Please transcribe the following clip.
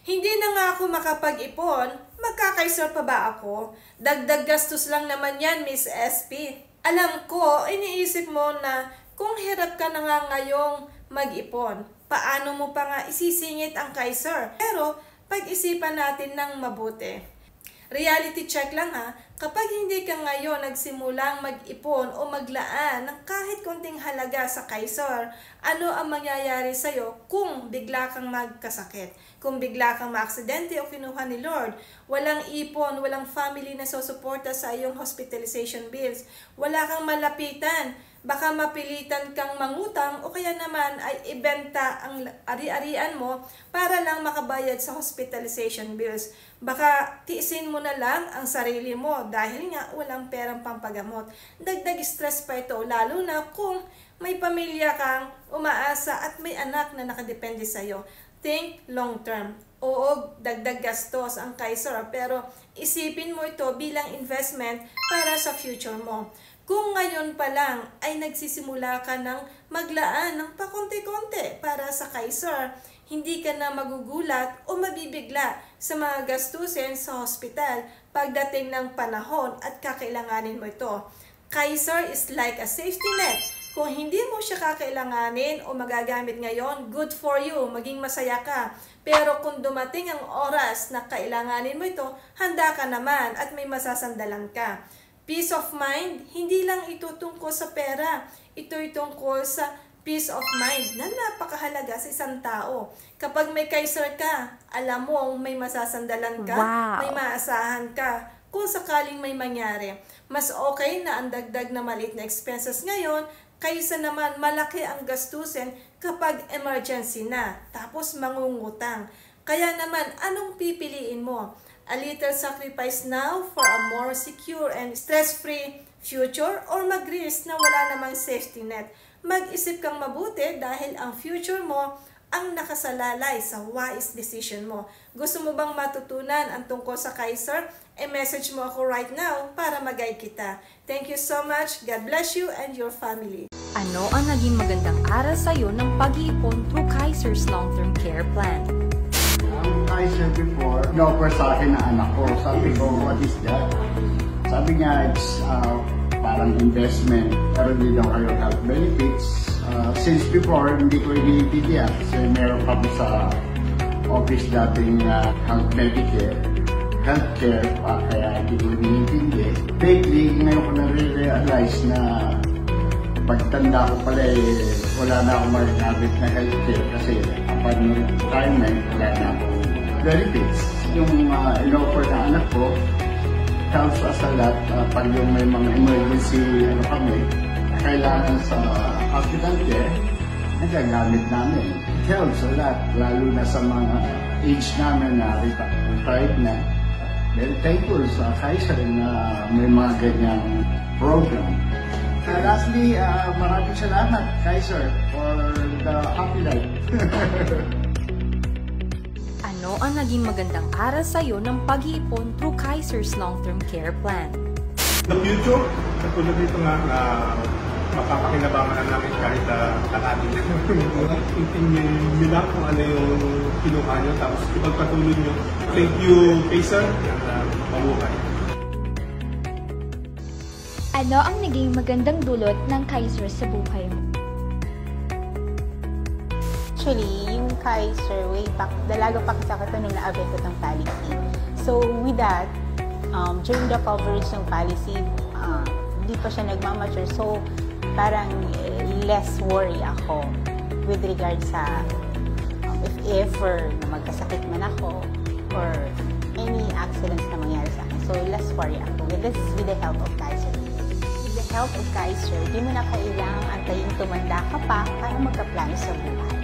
Hindi na nga ako makapag-ipon, magkakaisor pa ba ako? Dagdag gastos lang naman yan, Miss SP. Alam ko, iniisip mo na kung hirap ka na nga ngayong mag-ipon, paano mo pa nga isisingit ang kaisor? Pero pag-isipan natin ng mabuti. Reality check lang ha, kapag hindi ka ngayon nagsimulang mag-ipon o maglaan ng kahit konting halaga sa kaisor, ano ang mangyayari sa'yo kung bigla kang magkasakit? Kung bigla kang maaksidente o kinuha ni Lord, walang ipon, walang family na susuporta sa iyong hospitalization bills, wala kang malapitan, baka mapilitan kang mangutang o kaya naman ay ibenta ang ari-arian mo para lang makabayad sa hospitalization bills. Baka tiisin mo na lang ang sarili mo dahil nga walang perang pampagamot. Dagdag stress pa ito, lalo na kung may pamilya kang umaasa at may anak na nakadepende sa'yo. Think long term. Oo, dagdag gastos ang kaisor, pero isipin mo ito bilang investment para sa future mo. Kung ngayon pa lang ay nagsisimula ka ng maglaan ng pakonti-konti para sa kaisor, hindi ka na magugulat o mabibigla sa mga gastusin sa hospital pagdating ng panahon at kakailanganin mo ito. Kaisor is like a safety net. Kung hindi mo siya kakailanganin o magagamit ngayon, good for you, maging masaya ka. Pero kung dumating ang oras na kailanganin mo ito, handa ka naman at may masasandalan ka. Peace of mind, hindi lang ito tungkol sa pera. Ito'y tungkol sa peace of mind na napakahalaga sa isang tao. Kapag may kaisor ka, alam mo may masasandalan ka, may maasahan ka. Kung sakaling may mangyari, mas okay na ang dagdag na maliit na expenses ngayon kaysa naman malaki ang gastusin kapag emergency na, tapos mangungutang. Kaya naman, anong pipiliin mo? A little sacrifice now for a more secure and stress-free future or mag-risk na wala namang safety net? Mag-isip kang mabuti dahil ang future mo ang nakasalalay sa wise decision mo. Gusto mo bang matutunan ang tungkol sa kaisor? E-message mo ako right now para mag-guide kita. Thank you so much. God bless you and your family. Ano ang naging magandang aral sa'yo ng pag-iipon through Kaiser's Long-Term Care Plan? Ang Kaiser before, in-offer sa akin na anak ko. Sabi ko, what is that? Sabi niya, it's parang investment. Pero hindi daw kayo health benefits. Since before, hindi ko inibigyan kasi meron kami sa office dating healthcare pa, kaya hindi ko inibigyan. Lately, ngayon ko na-realize na pagtanda ko pala wala na akong magagamit na healthcare kasi upon retirement, wala na akong benefits. Yung in-offer na anak ko, helps us a lot pag yung may mga emergency kami, kailangan sa hospital care, nagagamit namin. It helps a lot, lalo na sa mga age namin na retired na. Very thankful sa Kaiser na may mga ganyang program. Lastly, maraming salamat, Kaiser, for the happy life. Ano ang naging magandang aral sa'yo ng pag-iipon through Kaiser's Long-Term Care Plan? The future, katulad dito nga na mapapakinabangan na namin kahit kalahati na. Intindihin nyo lang kung ano yung kinuha nyo, tapos ipagpatuloy nyo. Thank you, Kaiser, and mabuhay. Ano ang naging magandang dulot ng Kaiser sa buhay mo? Actually, yung Kaiser, way back, dalaga pa kasi ako ito nung na-avail ko itong policy. So, with that, during the coverage ng policy, hindi pa siya nagmamature. So, parang less worry ako with regard sa if ever na magkasakit man ako or any accidents na mangyari sa akin. So, less worry ako with the help of Kaiser. With the help of Kaiser, di mo na kailangang antayin tumanda ka pa para magkaplano sa buhay.